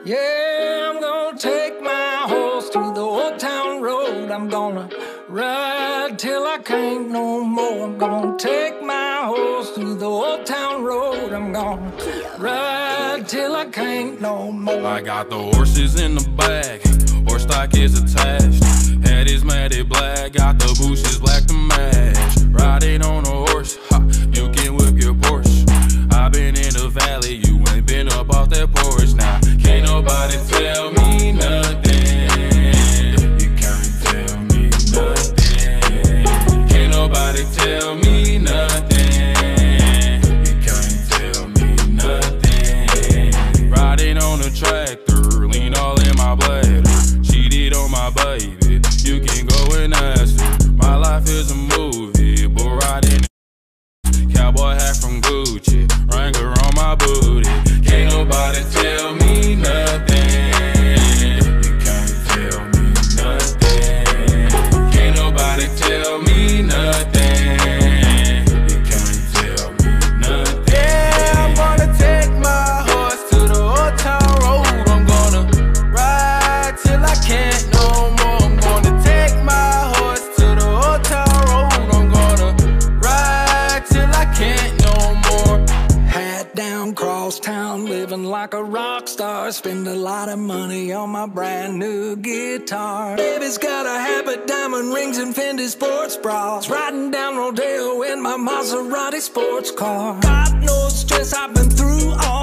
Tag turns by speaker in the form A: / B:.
A: Yeah, I'm gonna take my horse to the old town road. I'm gonna ride till I can't no more. I'm gonna take my horse to the old town road. I'm gonna ride till I can't no more.
B: I got the horses in the back, horse stock is attached. Head is matted black, got the bushes black to match. Riding on a horse, ha, you can whip your Porsche. I've been in the valley, you ain't been up off that porch. Now, can't nobody tell me nothing. You can't tell me nothing. Can't nobody tell me nothing. You can't tell me nothing. Riding on a tractor, lean all in my bladder. Cheated on my baby, you can go and ask her. My life is a movie, but riding cowboy hat from Gucci, Wrangler on my booty. Can't nobody tell me nothing. You can't tell me nothing. Can't nobody tell me nothing. You can't tell me nothing. Yeah, I'm gonna take my horse to the old town road. I'm gonna ride till I can't no more. I'm gonna take my horse to the old town road. I'm gonna ride till I can't no more.
A: Hat down, cross town, living like a rock star. Spend a lot of money on my brand new guitar. Baby's got a habit, diamond rings and Fendi sports bras. Riding down Rodeo in my Maserati sports car. God knows stress I've been through all